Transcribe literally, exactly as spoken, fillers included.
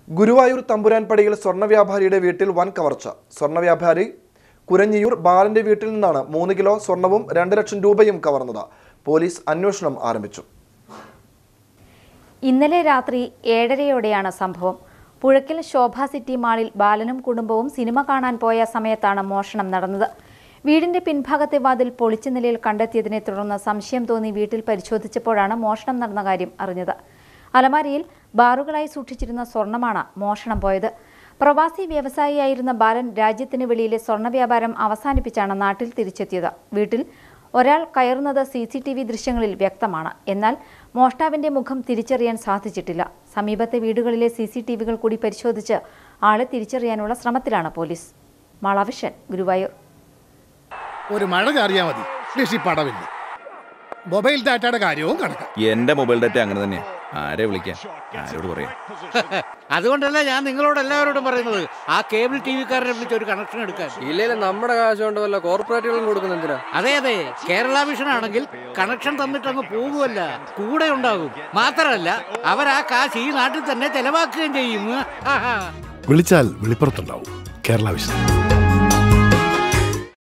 ഗുരുവായൂർ തമ്പുരാൻപടിയിൽ സ്വർണ്ണ വ്യാപാരിയുടെ വീട്ടിൽ വൻ കവർച്ച. സ്വർണ്ണ വ്യാപാരി കുരഞ്ഞിയൂർ ബാലന്റെ വീട്ടിൽ നിന്നാണ് മൂന്ന് കിലോ സ്വർണവും രണ്ട് ലക്ഷം രൂപയും കവർന്നത്. പോലീസ് അന്വേഷണം ആരംഭിച്ചു. ഇന്നലെ രാത്രി ഏഴരയോടെയാണ് സംഭവം. പുഴയ്ക്കൽ ശോഭ സിറ്റി മാളിൽ ബാലനും കുടുംബവും സിനിമ കാണാൻ പോയ സമയത്താണ് മോഷണം നടന്നത്. വീടിന്റെ പിൻഭാഗത്തെ വാതിൽ പൊളിച്ച നിലയിൽ കണ്ടെത്തിയതിനെ തുടർന്ന് സംശയം തോന്നി വീട്ടിൽ പരിശോധിച്ചപ്പോഴാണ് മോഷണം നടന്ന കാര്യം അറിഞ്ഞത്. അലമാരിയിൽ ബാറുകളായി സൂക്ഷിച്ചിരുന്ന സ്വർണമാണ് മോഷണം പോയത്. പ്രവാസി വ്യവസായിയായിരുന്ന ബാലൻ രാജ്യത്തിന് വെളിയിലെ സ്വർണ്ണ വ്യാപാരം അവസാനിപ്പിച്ചാണ് നാട്ടിൽ തിരിച്ചെത്തിയത്. വീട്ടിൽ ഒരാൾ കയറുന്നത് സി സി ടി വി ദൃശ്യങ്ങളിൽ വ്യക്തമാണ്. എന്നാൽ മോഷ്ടാവിന്റെ മുഖം തിരിച്ചറിയാൻ സാധിച്ചിട്ടില്ല. സമീപത്തെ വീടുകളിലെ സി സി ടി വികൾ കൂടി പരിശോധിച്ച് ആളെ തിരിച്ചറിയാനുള്ള ശ്രമത്തിലാണ് പോലീസ്. മാളവിഷൻ, ഗുരുവായൂർ. ഒരു മഴ ചാറിയാൽ മതി, ലക്ഷിപ്പടവില്ല. മൊബൈൽ ഡാറ്റയുടെ കാര്യവും കണക്കാം. എന്റെ മൊബൈൽ ഡാറ്റ അങ്ങനെ തന്നെയാ. ആരെ വിളിക്കാൻ, ആരോട് പറയാം? അതുകൊണ്ടല്ല ഞാൻ നിങ്ങളോട് എല്ലാവരോടും പറയുന്നത്, ആ കേബിൾ ടി വിക്കാരനെ വിളിച്ച് ഒരു കണക്ഷൻ എടുക്കാൻ. ഇല്ലെങ്കിൽ നമ്മുടെ കാശ് കൊണ്ടല്ല കോർപ്പറേറ്റുകളും കൊടുക്കുന്ന എന്തിനാ? അതെ അതെ, കേരള വിഷൻ ആണെങ്കിൽ കണക്ഷൻ തന്നിട്ട് അങ്ങ് പോകുമല്ല, കൂടെ ഉണ്ടാകും. മാത്രമല്ല അവർ ആ കാശ് ഈ നാട്ടിൽ തന്നെ ചെലവാക്കുകയും ചെയ്യും. വിളിച്ചാൽ വിളിപ്പുറത്തുണ്ടാവും കേരള വിഷൻ.